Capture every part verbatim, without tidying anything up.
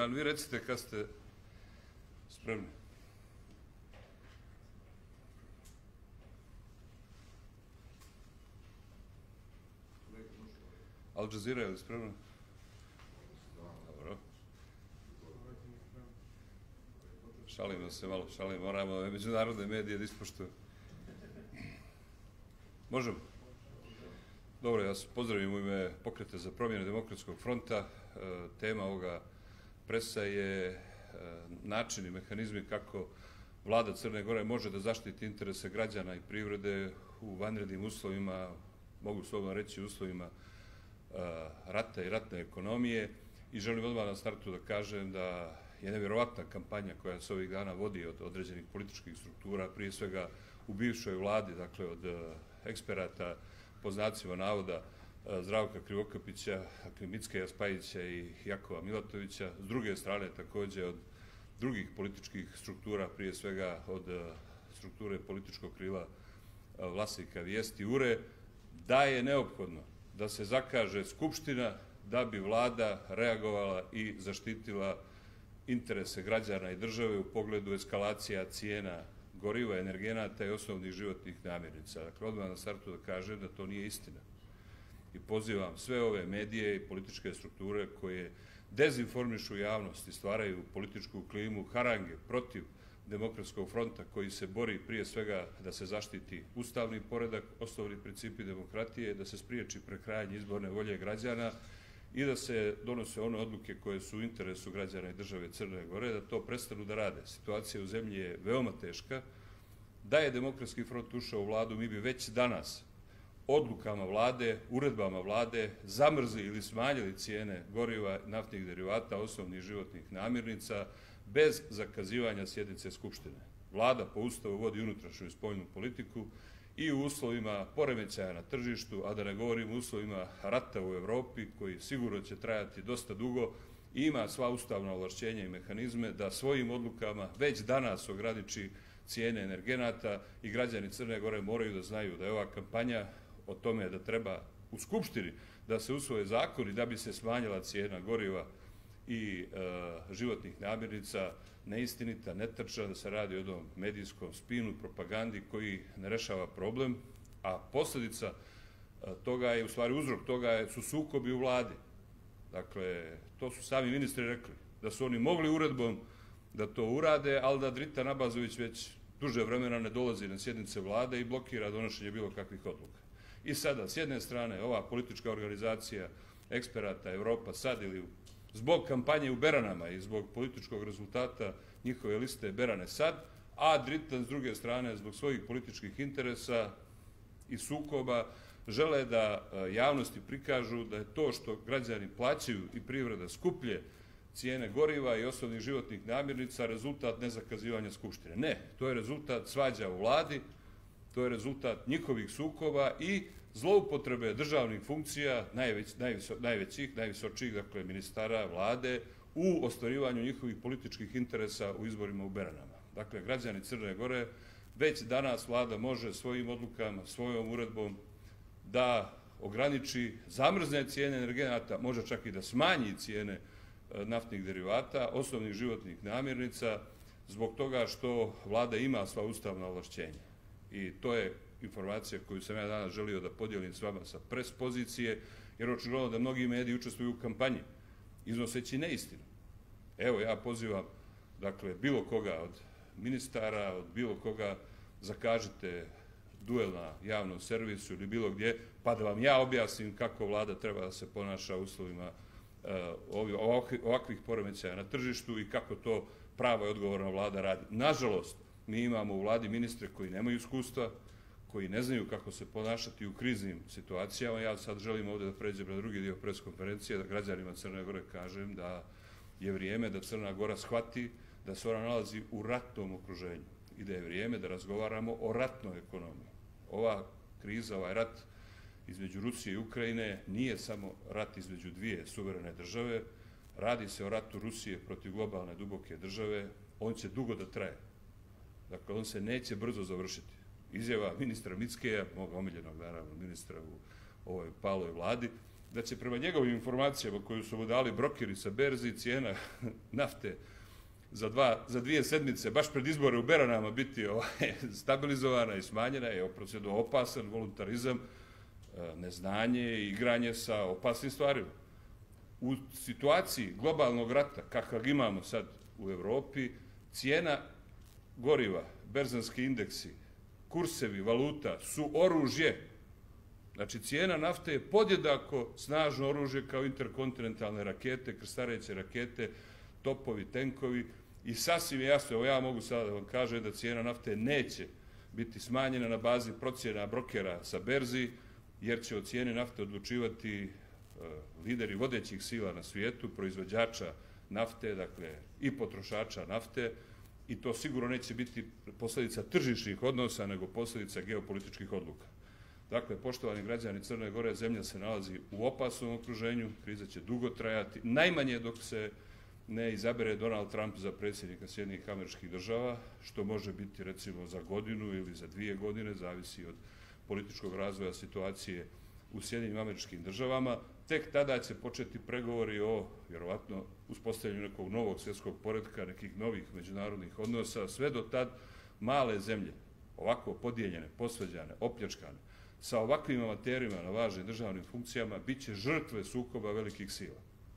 Zoran, vi recite kad ste spremni. Al Jazeera je li spremna? Dobro. Šalimo se malo, šalimo, moramo međunarodne medije da ispoštuju. Možemo? Dobro, ja se pozdravim u ime Pokreta za promjene Demokratskog fronta. Tema ovoga presa je način i mehanizmi kako vlada Crne Gore može da zaštiti interese građana i privrede u vanrednim uslovima, mogu slobodno reći uslovima rata i ratne ekonomije. I želim odmah na startu da kažem da je nevjerovatna kampanja koja se ovih dana vodi od određenih političkih struktura, prije svega u bivšoj vladi, dakle od eksperata, po znacima navoda, Zdravka Krivokapića, Mickeja Spajića i Jakova Milatovića. S druge strane, također od drugih političkih struktura, prije svega od strukture političkog krila vlasnika Vijesti Ure, da je neophodno da se zakaže Skupština da bi vlada reagovala i zaštitila interese građana i države u pogledu eskalacija cijena goriva, energenata i osnovnih životnih namirnica. Dakle, odmah na startu da kažem da to nije istina. I pozivam sve ove medije i političke strukture koje dezinformišu javnost i stvaraju političku klimu harange protiv Demokratskog fronta koji se bori prije svega da se zaštiti ustavni poredak, osnovni principi demokratije, da se spriječi prekrajanje izborne volje građana i da se donose one odluke koje su u interesu građana i države Crne Gore, da to prestanu da rade. Situacija u zemlji je veoma teška. Da je Demokratski front ušao u vladu, mi bi već danas odlukama vlade, uredbama vlade zamrzli ili smanjili cijene goriva, naftnih derivata, osnovnih životnih namirnica, bez zakazivanja sjednice Skupštine. Vlada po Ustavu vodi unutrašnju i spoljnu politiku i u uslovima poremećaja na tržištu, a da ne govorim o uslovima rata u Evropi, koji sigurno će trajati dosta dugo, ima sva ustavna ovlašćenja i mehanizme da svojim odlukama već danas ograniči cijene energenata i građani Crne Gore moraju da znaju da je ova kampanja o tome da treba u Skupštini da se usvoje zakoni da bi se smanjila cijena goriva i životnih namirnica neistinita, netačna, da se radi o jednom medijskom spinu, propagandi koji ne rešava problem, a posljedica toga je, u stvari uzrok toga su sukobi u vladi. Dakle, to su sami ministri rekli, da su oni mogli uredbom da to urade, ali da Drita Nabazović već duže vremena ne dolazi na sjednice vlade i blokira donošenje bilo kakvih odluka. I sada, s jedne strane, ova politička organizacija eksperata Evropa sad ili zbog kampanje u Beranama i zbog političkog rezultata njihove liste Berane sad, a Drita s druge strane zbog svojih političkih interesa i sukoba žele da javnosti prikažu da je to što građani plaćaju i privreda skuplje cijene goriva i osnovnih životnih namirnica rezultat nezakazivanja Skupštine. Ne, to je rezultat svađa u vladi, to je rezultat njihovih sukoba i zloupotrebe državnih funkcija, najveć, najviso, najvećih, najvisočijih, dakle, ministara, vlade, u ostvarivanju njihovih političkih interesa u izborima u Beranama. Dakle, građani Crne Gore, već danas vlada može svojim odlukama, svojom uredbom da ograniči zamrzne cijene energenata, može čak i da smanji cijene naftnih derivata, osnovnih životnih namirnica, zbog toga što vlada ima sva ustavna ovlašćenja. I to je informacija koju sam ja danas želio da podijelim s vama sa pres pozicije, jer očigledno da mnogi mediji učestvuju u kampanji, iznoseći neistinu. Evo, ja pozivam, dakle, bilo koga od ministara, od bilo koga, zakažite duel na javnom servisu ili bilo gdje, pa da vam ja objasnim kako vlada treba da se ponaša u uslovima ovakvih poremećaja na tržištu i kako to prava i odgovorna vlada radi. Nažalost, mi imamo u vladi ministre koji nemaju iskustva, koji ne znaju kako se ponašati u kriznim situacijama. Ja sad želim ovdje da pređem na drugi dio preskonferencije, da građanima Crne Gore kažem da je vrijeme da Crna Gora shvati da se ona nalazi u ratnom okruženju i da je vrijeme da razgovaramo o ratnoj ekonomiji. Ova kriza, ovaj rat između Rusije i Ukrajine nije samo rat između dvije suverene države, radi se o ratu Rusije protiv globalne duboke države, on će dugo da traje. Dakle, on se neće brzo završiti. Izjava ministra Mickeja, moga omiljenog, naravno, ministra u ovoj paloj vladi, da će prema njegovim informacijama koju su mu dali brokeri sa berzi cijena nafte za, dva, za dvije sedmice, baš pred izbore u Beranama, biti ovaj, stabilizovana i smanjena, je oprocedo opasan voluntarizam, neznanje i igranje sa opasnim stvarima. U situaciji globalnog rata, kakav imamo sad u Evropi, cijena goriva, berzanski indeksi, kursevi, valuta su oružje. Znači, cijena nafte je podjednako snažno oružje kao interkontinentalne rakete, krstareće rakete, topovi, tenkovi i sasvim jasno, evo ja mogu sada da vam kažem da cijena nafte neće biti smanjena na bazi procjena brokera sa berzi, jer će o cijeni nafte odlučivati lideri vodećih sila na svijetu, proizvođača nafte, dakle i potrošača nafte, i to sigurno neće biti posljedica tržišnih odnosa, nego posljedica geopolitičkih odluka. Dakle, poštovani građani Crne Gore, zemlja se nalazi u opasnom okruženju, kriza će dugo trajati, najmanje dok se ne izabere Donald Trump za predsjednika Sjedinjenih Američkih Država, što može biti recimo za godinu ili za dvije godine, zavisi od političkog razvoja situacije u Sjedinjenim Američkim Državama. Tek tada će početi pregovori o, vjerovatno, uspostavljanju nekog novog svjetskog poretka, nekih novih međunarodnih odnosa. Sve do tad male zemlje, ovako podijeljene, posvađane, opljačkane, sa ovakvim amaterima na važnim državnim funkcijama, bit će žrtve sukoba velikih sila.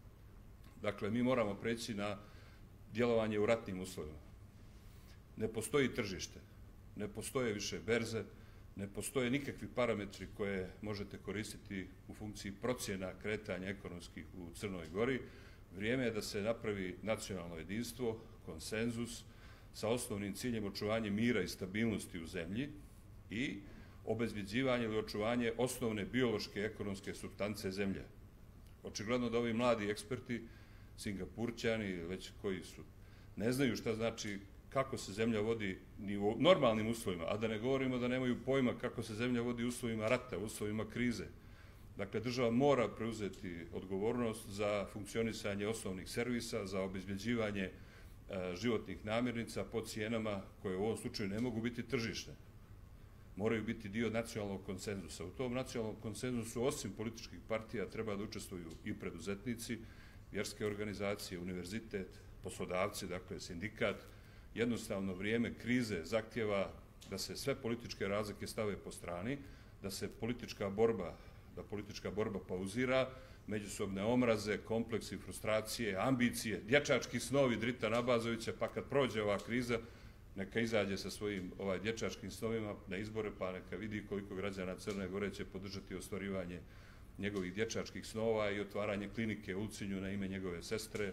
Dakle, mi moramo preći na djelovanje u ratnim uslovima. Ne postoji tržište, ne postoje više berze, ne postoje nikakvi parametri koje možete koristiti u funkciji procjena kretanja ekonomskih u Crnoj Gori. Vrijeme je da se napravi nacionalno jedinstvo, konsenzus, sa osnovnim ciljem očuvanja mira i stabilnosti u zemlji i obezbeđivanje ili očuvanje osnovne biološke ekonomske supstance zemlje. Očigledno da ovi mladi eksperti, Singapurćani, već koji su, ne znaju šta znači kako se zemlja vodi ni u normalnim uslovima, a da ne govorimo da nemaju pojma kako se zemlja vodi u uslovima rata, u uslovima krize. Dakle, država mora preuzeti odgovornost za funkcionisanje osnovnih servisa, za obezbeđivanje životnih namirnica po cijenama koje u ovom slučaju ne mogu biti tržišne. Moraju biti dio nacionalnog konsenzusa. U tom nacionalnom konsenzusu, osim političkih partija, treba da učestvuju i preduzetnici, vjerske organizacije, univerzitet, poslodavci, dakle sindikat. Jednostavno, vrijeme krize zahtjeva da se sve političke razlike stave po strani, da se politička borba, da politička borba pauzira, međusobne omraze, kompleksi, frustracije, ambicije, dječački snovi Drita Nabazovića, pa kad prođe ova kriza, neka izađe sa svojim ovaj dječačkim snovima na izbore, pa neka vidi koliko građana Crne Gore će podržati ostvarivanje njegovih dječačkih snova i otvaranje klinike u Ulcinju na ime njegove sestre.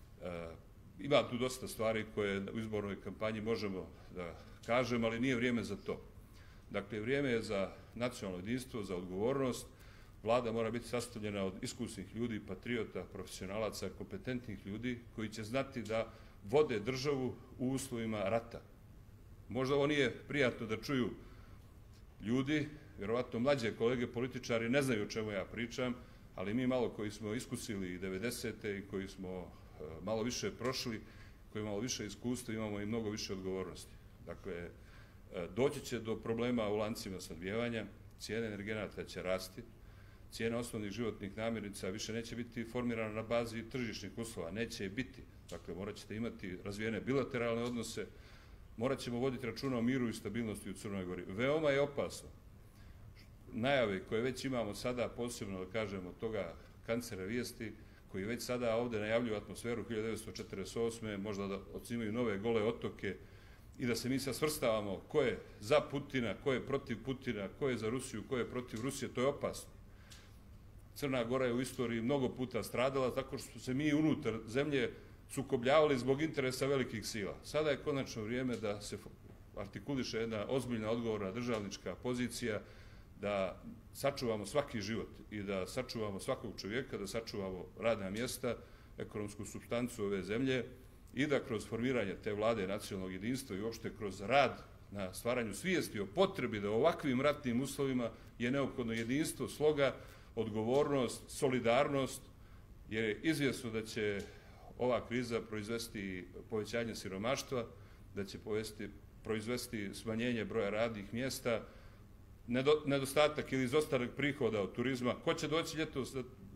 Ima tu dosta stvari koje u izbornoj kampanji možemo da kažemo, ali nije vrijeme za to. Dakle, vrijeme je za nacionalno jedinstvo, za odgovornost. Vlada mora biti sastavljena od iskusnih ljudi, patriota, profesionalaca, kompetentnih ljudi koji će znati da vode državu u uslovima rata. Možda ovo nije prijatno da čuju ljudi, vjerovatno mlađe kolege političari ne znaju o čemu ja pričam, ali mi malo koji smo iskusili i devedesete i koji smo malo više prošli, koji malo više iskustva, imamo i mnogo više odgovornosti. Dakle, doći će do problema u lancima snabdijevanja, cijene energenata će rasti, cijena osnovnih životnih namirnica više neće biti formirana na bazi tržišnih uslova, neće je biti. Dakle, morat ćete imati razvijene bilateralne odnose, morat ćemo voditi računa o miru i stabilnosti u Crnoj Gori. Veoma je opasno. Najave koje već imamo sada, posebno da kažemo toga kancera vijesti, koji već sada ovdje najavljuju atmosferu hiljadu devetsto četrdeset osme, možda da ocimaju nove gole otoke i da se mi sad svrstavamo ko je za Putina, ko je protiv Putina, ko je za Rusiju, ko je protiv Rusije, to je opasno. Crna Gora je u istoriji mnogo puta stradala tako što se mi unutar zemlje sukobljavali zbog interesa velikih sila. Sada je konačno vrijeme da se artikuliše jedna ozbiljna odgovorna državnička pozicija, da sačuvamo svaki život i da sačuvamo svakog čovjeka, da sačuvamo radna mjesta, ekonomsku supstancu ove zemlje i da kroz formiranje te vlade nacionalnog jedinstva i uopšte kroz rad na stvaranju svijesti o potrebi da u ovakvim ratnim uslovima je neophodno jedinstvo, sloga, odgovornost, solidarnost, jer je izvjesno da će ova kriza proizvesti povećanje siromaštva, da će proizvesti smanjenje broja radnih mjesta, nedostatak ili izostanak prihoda od turizma. Ko će doći ljetos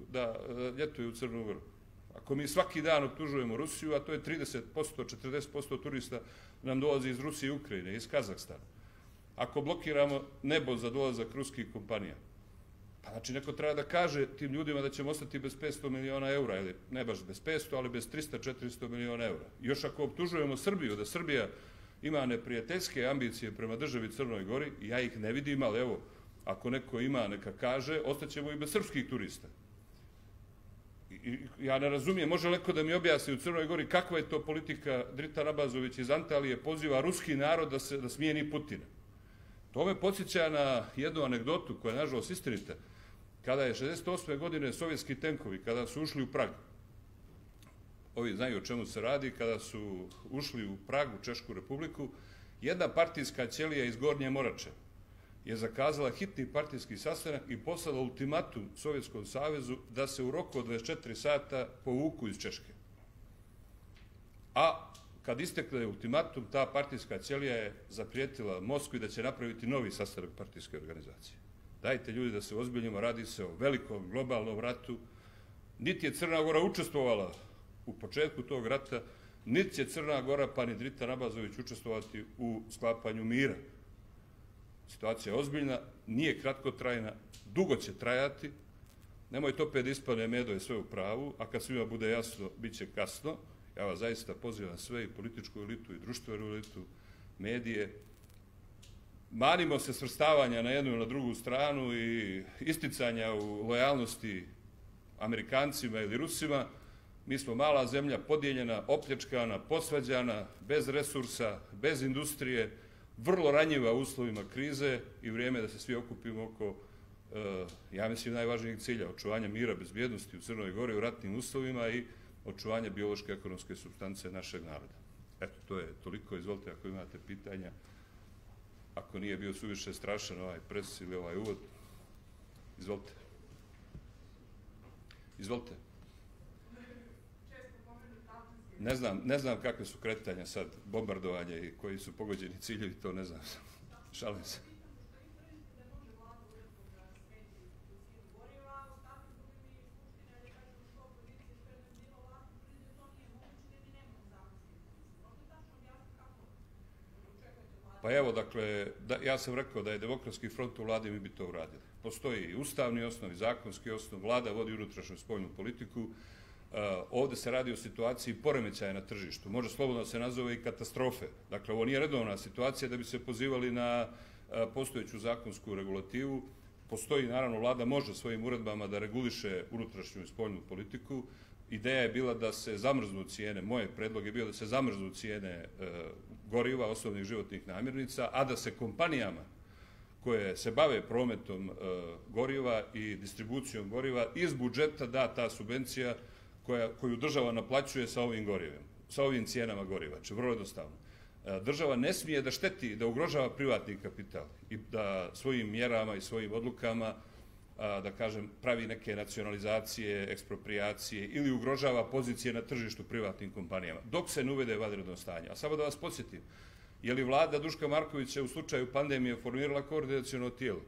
da ljetuju u Crnu Goru. Ako mi svaki dan optužujemo Rusiju, a to je trideset posto, četrdeset posto turista nam dolazi iz Rusije i Ukrajine, iz Kazahstana. Ako blokiramo nebo za dolazak ruskih kompanija, pa znači neko treba da kaže tim ljudima da ćemo ostati bez petsto miliona eura, ili ne baš bez petsto, ali bez trista do četiristo miliona eura. Još ako optužujemo Srbiju, da Srbija ima neprijateljske ambicije prema državi Crnoj Gori, ja ih ne vidim, ali evo, ako neko ima, neka kaže, ostaćemo i bez srpskih turista. I ja ne razumijem, može neko da mi objasni u Crnoj Gori kakva je to politika. Dritan Abazović iz Antalije poziva ruski narod da se da smijeni Putina. To me podsjeća na jednu anegdotu koja je nažalost istinita. Kada je šezdeset osme godine sovjetski tenkovi, kada su ušli u Prag, ovi znaju o čemu se radi, kada su ušli u Prag, u Češku republiku, jedna partijska ćelija iz Gornje Morače je zakazala hitni partijski sastanak i poslala ultimatum Sovjetskom savezu da se u roku od dvadeset četiri sata povuku iz Češke. A kad istekne ultimatum, ta partijska ćelija je zaprijetila Moskvi da će napraviti novi sastanak partijske organizacije. Dajte ljudi da se ozbiljimo, radi se o velikom globalnom ratu. Niti je Crna Gora učestvovala u početku tog rata, niti će Crna Gora pa ni Dritan Abazović učestvovati u sklapanju mira. Situacija je ozbiljna, nije kratkotrajna, dugo će trajati. Nemojte opet da ispane Medo je sve u pravu, a kad svima bude jasno, bit će kasno. Ja vas zaista pozivam sve, i političku elitu, i društvenu elitu, medije. Manimo se svrstavanja na jednu i na drugu stranu i isticanja u lojalnosti Amerikancima ili Rusima. Mi smo mala zemlja, podijeljena, opljačkana, posvađana, bez resursa, bez industrije, vrlo ranjiva u uslovima krize, i vrijeme da se svi okupimo oko, ja mislim, najvažnijeg cilja, očuvanja mira, bezbjednosti u Crnoj Gori u ratnim uslovima i očuvanja biološke i ekonomske supstance našeg naroda. Eto, to je toliko. Izvolite ako imate pitanja. Ako nije bio suviše strašan ovaj pres ili ovaj uvod, izvolite. Izvolite. Ne znam, ne znam kakve su kretanja sad, bombardovanje i koji su pogođeni ciljevi, to ne znam. Šalim se. Pa evo, dakle, da, ja sam rekao da je Demokratski front u vladi, mi bi to uradili. Postoji i ustavni osnov, i zakonski osnov, vlada vodi unutrašnju spoljnu politiku. Uh, ovde se radi o situaciji poremećaja na tržištu. Može slobodno se nazove i katastrofe. Dakle, ovo nije redovna situacija da bi se pozivali na uh, postojeću zakonsku regulativu. Postoji, naravno, vlada može svojim uredbama da reguliše unutrašnju i spoljnu politiku. Ideja je bila da se zamrznu cijene, moj predlog je bio da se zamrznu cijene uh, goriva, osnovnih životnih namirnica, a da se kompanijama koje se bave prometom uh, goriva i distribucijom goriva iz budžeta da ta subvencija koja, koju država naplaćuje sa ovim gorivima, sa ovim cijenama goriva. Znači, vrlo jednostavno. Uh, država ne smije da šteti, da ugrožava privatni kapital i da svojim mjerama i svojim odlukama, uh, da kažem, pravi neke nacionalizacije, ekspropriacije ili ugrožava pozicije na tržištu privatnim kompanijama, dok se ne uvede vanredno stanje. A samo da vas podsjetim, je li vlada Duška Markovića u slučaju pandemije formirala koordinaciono tijelo?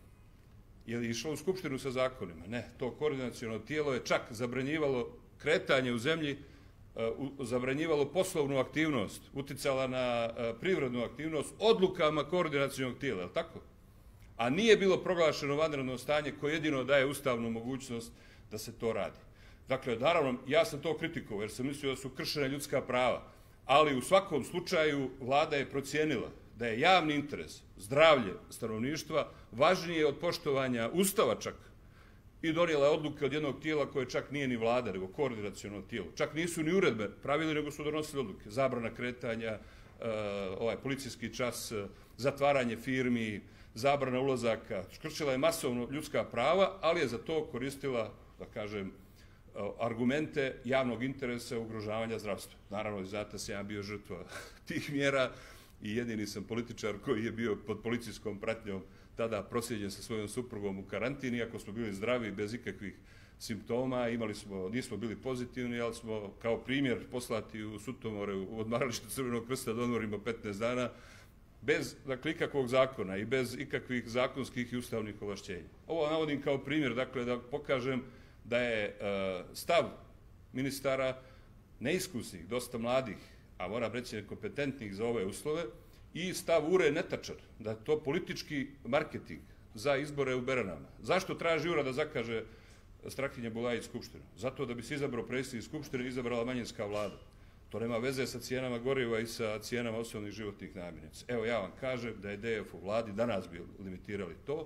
Je li išlo u Skupštinu sa zakonima? Ne. To koordinaciono tijelo je čak zabranjivalo kretanje u zemlji, uh, zabranjivalo poslovnu aktivnost, uticala na uh, privrednu aktivnost odlukama koordinacionog tijela, je li tako? A nije bilo proglašeno vanredno stanje koje jedino daje ustavnu mogućnost da se to radi. Dakle, naravno, ja sam to kritikovao jer sam mislio da su kršena ljudska prava, ali u svakom slučaju vlada je procijenila da je javni interes, zdravlje stanovništva, važnije od poštovanja Ustava čak, i donijela je odluke od jednog tijela koje čak nije ni vlada, nego koordinaciono tijelo. Čak nisu ni uredbe pravili, nego su donosili odluke. Zabrana kretanja, uh, ovaj policijski čas, uh, zatvaranje firmi, zabrana ulazaka. Kršila je masovno ljudska prava, ali je za to koristila, da kažem, argumente javnog interesa ugrožavanja zdravstva. Naravno, znate, sam ja bio žrtva tih mjera i jedini sam političar koji je bio pod policijskom pratnjom tada proslijeđen sa svojom suprugom u karantini, iako smo bili zdravi bez ikakvih simptoma, imali smo, nismo bili pozitivni, ali smo kao primjer poslati u Sutomore u odmaralište Crvenog krsta da odmorimo petnaest dana, bez, dakle, ikakvog zakona i bez ikakvih zakonskih i ustavnih ovlašćenja. Ovo navodim kao primjer, dakle, da pokažem da je stav ministara neiskusnih, dosta mladih, a moram reći nekompetentnih za ove uslove, i stav U R E netačan, da je to politički marketing za izbore u Beranama. Zašto traži U R A da zakaže Strahinja Bulajić Skupštinu? Zato da bi se izabrao predsjednik Skupštine i izabrala manjinska vlada. To nema veze sa cijenama goriva i sa cijenama osnovnih životnih namirnica. Evo, ja vam kažem da je D F u vladi, danas bi limitirali to,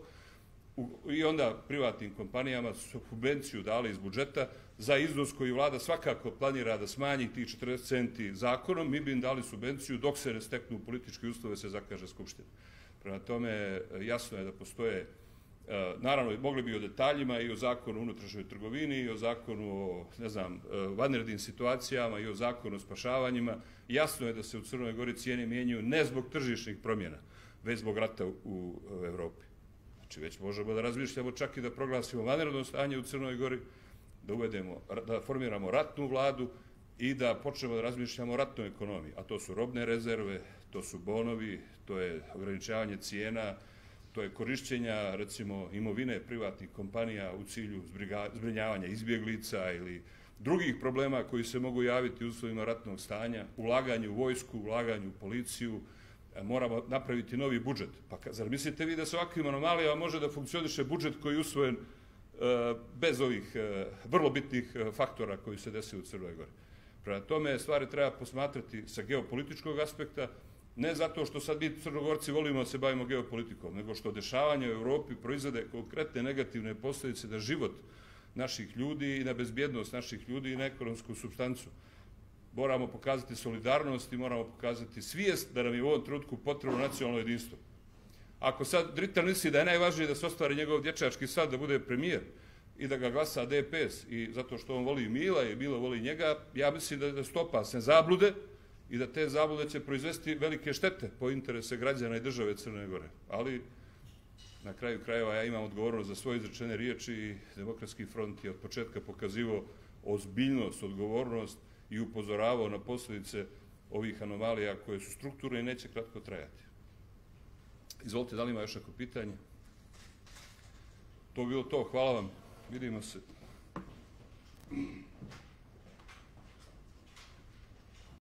i onda privatnim kompanijama subvenciju dali iz budžeta za iznos koji vlada svakako planira da smanji tih četrdeset centi zakonom, mi bi im dali subvenciju dok se ne steknu politički uslove se zakaže Skupština. Prema tome, jasno je da postoje, naravno, mogli bi o detaljima i o zakonu o unutrašnjoj trgovini, i o zakonu o, ne znam, vanrednim situacijama, i o zakonu o spašavanjima. Jasno je da se u Crnoj Gori cijene mijenjaju ne zbog tržišnih promjena, već zbog rata u Evropi. Znači, već možemo da razmišljamo čak i da proglasimo vanredno stanje u Crnoj Gori, da uvedemo, da formiramo ratnu vladu i da počnemo da razmišljamo o ratnoj ekonomiji. A to su robne rezerve, to su bonovi, to je ograničavanje cijena, to je korišćenja, recimo, imovine privatnih kompanija u cilju zbrinjavanja izbjeglica ili drugih problema koji se mogu javiti u uslovima ratnog stanja, ulaganje u vojsku, ulaganje u policiju. Moramo napraviti novi budžet. Pa zar mislite vi da sa ovakvim anomalijama može da funkcioniše budžet koji je usvojen bez ovih vrlo bitnih faktora koji se desi u Crnoj Gori? Prema tome, stvari treba posmatrati sa geopolitičkog aspekta, ne zato što sad mi Crnogorci volimo da se bavimo geopolitikom, nego što dešavanje u Evropi proizvode konkretne negativne posljedice na život naših ljudi i na bezbjednost naših ljudi i na ekonomsku supstancu. Moramo pokazati solidarnost i moramo pokazati svijest da nam je u ovom trenutku potrebno nacionalno jedinstvo. Ako sad Dritan misli da je najvažnije da se ostvari njegov dječački sad, da bude premijer i da ga glasa D P S i zato što on voli Mila i Milo voli njega, ja mislim da je to opasne zablude i da te zablude će proizvesti velike štete po interese građana i države Crne Gore. Ali na kraju krajeva ja imam odgovornost za svoje izrečene riječi i Demokratski front je od početka pokazivao ozbiljnost, odgovornost i upozoravao na posljedice ovih anomalija koje su strukturne i neće kratko trajati. Izvolite, da li ima još neko pitanje? To bi bilo to. Hvala vam. Vidimo se.